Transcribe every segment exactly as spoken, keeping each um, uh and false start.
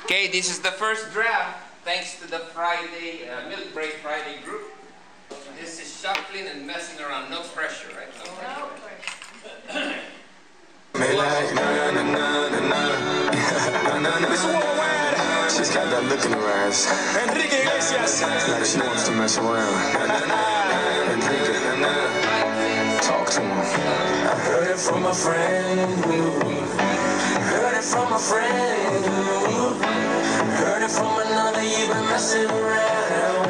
Okay, this is the first draft, thanks to the Friday, uh, Milk Break Friday group. This is shuffling and messing around, no pressure, right? No pressure. She's got that look in her eyes. Enrique Iglesias. Like she wants to mess around. Enrique, talk to him. I heard it from a friend. Heard it from a friend. Heard it from another. You've been messing around.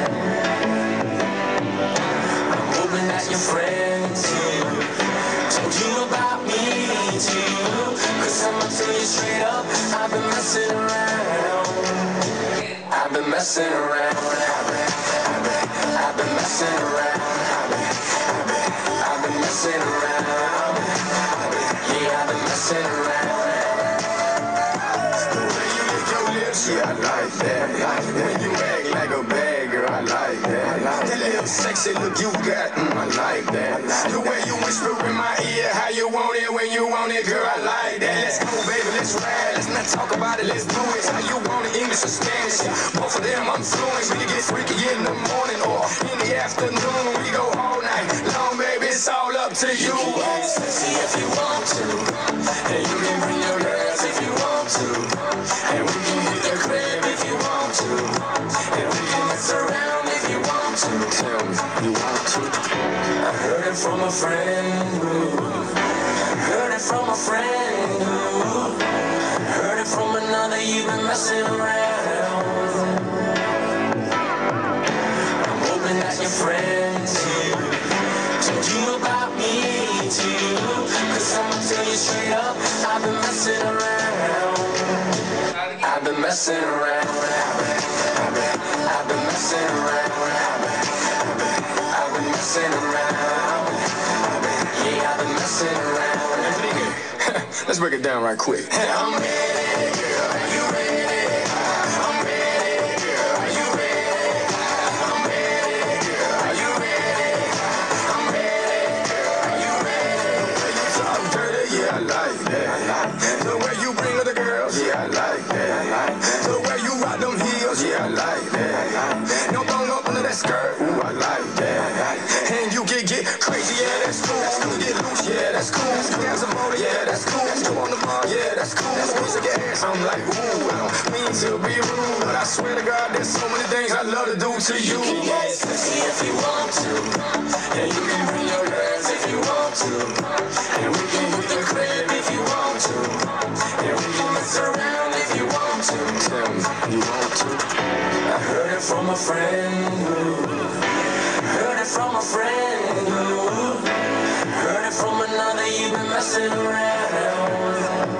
I'm hoping that your friend too told you about me too. Cause I'ma tell you straight up, I've been messing around. I've been messing around. I've been, I've been, I've been messing around. I've been, I've been, I've been messing around. I've been, I've been, yeah, I've been messing around. The way you lick your lips, yeah, I like that. When you act like a bad girl, I like that. That little sexy look you got, mm, I like that. The way you whisper in my ear, how you want it when you want it, girl, I like that. Let's go, baby, let's ride. Let's not talk about it, let's do it. How you want it, English or Spanish? Both of them I'm fluent. We can get freaky in the morning or in the afternoon. We go all night long, baby, it's all up to you. You can get sexy if you want to, and you can bring your girls if you want to, and we can hit the crib if you want to, and we can mess around if you want to. Tell me, you want to? I heard it from a friend. Heard it from a friend. Heard it from another. You've been messing around. I'm hoping that your friend too told you about me too. Cause I'ma tell you straight up, I've been messing around. I've been messing around. I've been, I've been, I've been messing around. I've been, I've been, I've been messing around. I've been, I've been, yeah, I've been messing around. Let's break it down right quick. I'm ready, girl. Are you ready? I'm ready, girl. Are you ready? I'm ready, girl. Are you ready? I'm ready, girl. Are you ready? The way you talk dirty, yeah, I like that. The way you bring other girls, yeah, I like that. The way you rock them heels, yeah, I like that. No thong up under that skirt, ooh, I like that. And you get get crazy, yeah, that's cool. You get loose, yeah, that's cool. You got some motor, yeah, that's cool. You on the bar, yeah, that's cool. Squeeze your ass, I'm like, ooh, I don't mean to be rude, but I swear to God, there's so many things I love to do to you. You can get sexy if you want to, and you can bring your girls if you want to, and we can hit the crib if you want to, and we can mess around if you want to. Tell me, you want to? I heard it from a friend. Heard it from a friend. Heard it from another. You've been messing around.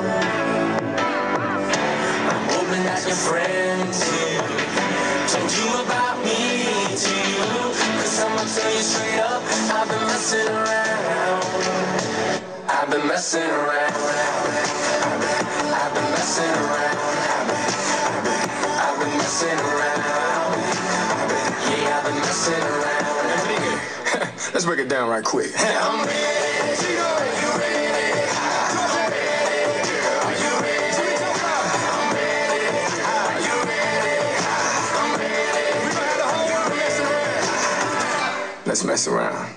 I'm hoping that your friend too told you about me too. Cause I'ma tell you straight up, I've been messing around. I've been messing around. I've been, I've been messing around. I've been, I've been, I've been messing around. I've been, yeah, I've been messing around. Let's break it down right quick. I'm ready, are you ready? I'm ready, girl, are you ready? I'm ready, are you ready? I'm ready. We gonna have the whole world messing around. Let's mess around.